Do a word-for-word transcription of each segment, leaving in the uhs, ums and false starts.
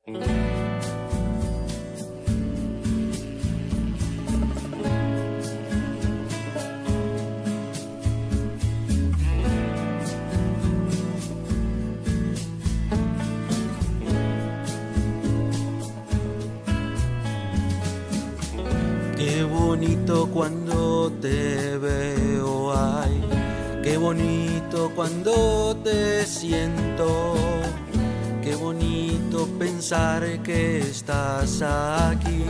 Qué bonito cuando te veo, ay, qué bonito cuando te siento, qué bonito pensar que estás aquí,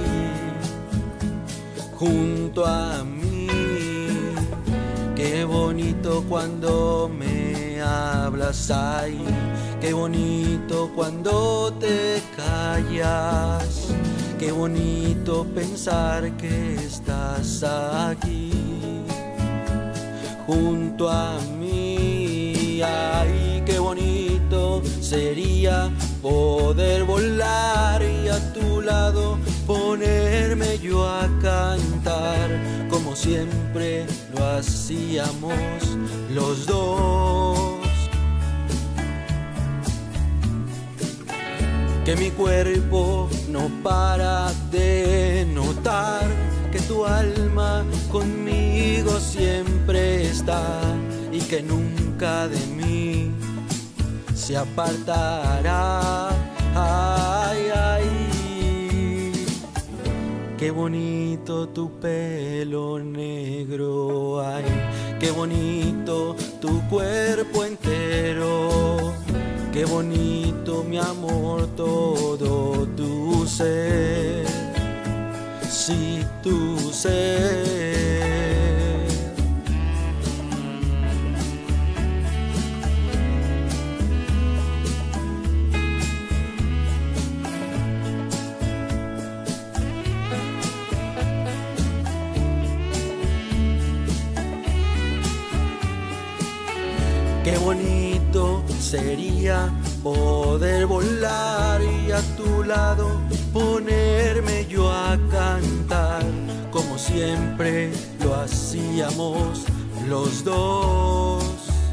junto a mí, qué bonito cuando me hablas, ay, qué bonito cuando te callas. Qué bonito pensar que estás aquí, junto a mí. Ay, qué bonito sería poder volar y a tu lado ponerme yo a cantar, como siempre lo hacíamos los dos. Que mi cuerpo no para de notar que tu alma conmigo siempre está y que nunca de mí se apartará. Ay, ay, qué bonito tu pelo negro, ay, qué bonito tu cuerpo entero. Qué bonito, mi amor, todo tu ser, sí, tu ser. Qué bonito sería poder volar y a tu lado ponerme yo a cantar, como siempre lo hacíamos los dos.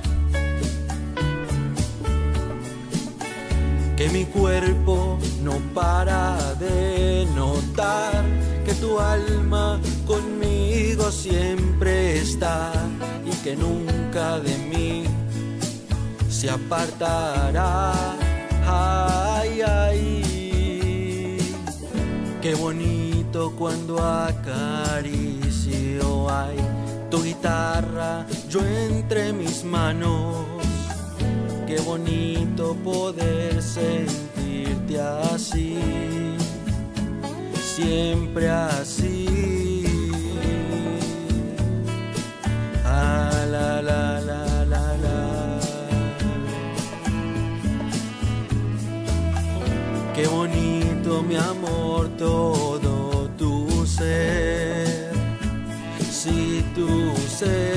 Que mi cuerpo no para de notar que tu alma conmigo siempre está y que nunca de mí se apartará. Ay, ay, qué bonito cuando acaricio, ay, tu guitarra yo entre mis manos. Qué bonito poder sentirte así, siempre así. Ah, la, la, la. Qué bonito, mi amor, todo tu ser, sí, tu ser.